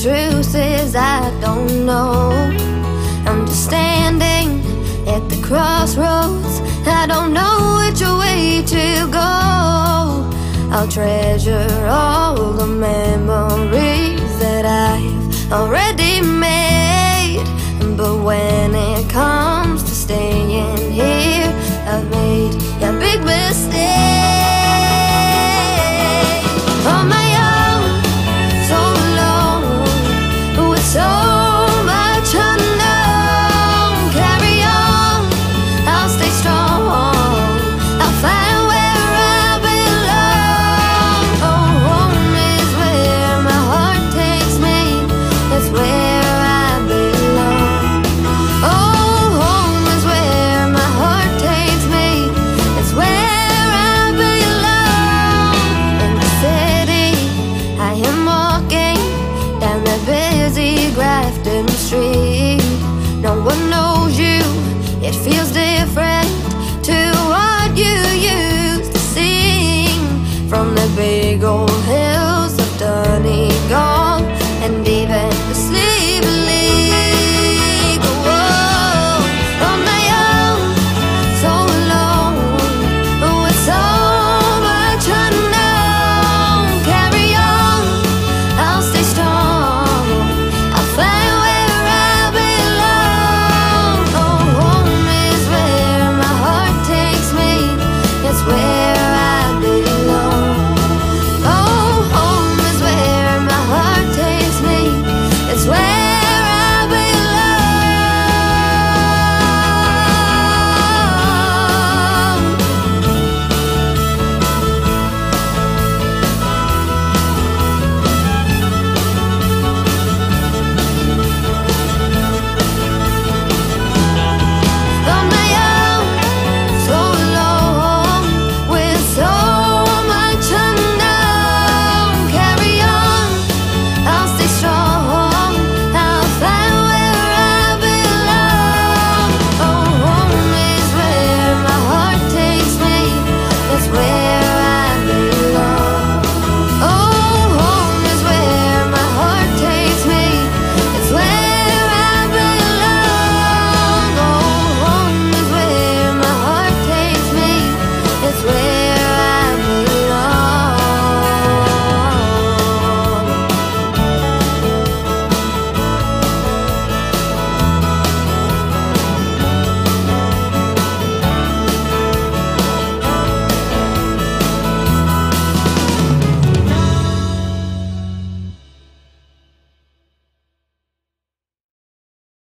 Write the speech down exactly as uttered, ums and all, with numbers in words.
truth is I don't know. I'm just standing at the crossroads. I don't know which way to go. I'll treasure all the memories that I've already made. But when it comes to staying here, I've made a big mistake. On my own, so alone, with so much unknown. Carry on, I'll stay strong. I'll find where I belong. Oh, home is where my heart takes me. That's where I belong. Oh, home is where my heart takes me. It's where I belong. In the city, I am walking down the busy Grafton Street. No one knows you, it feels different to what you used to sing from the big old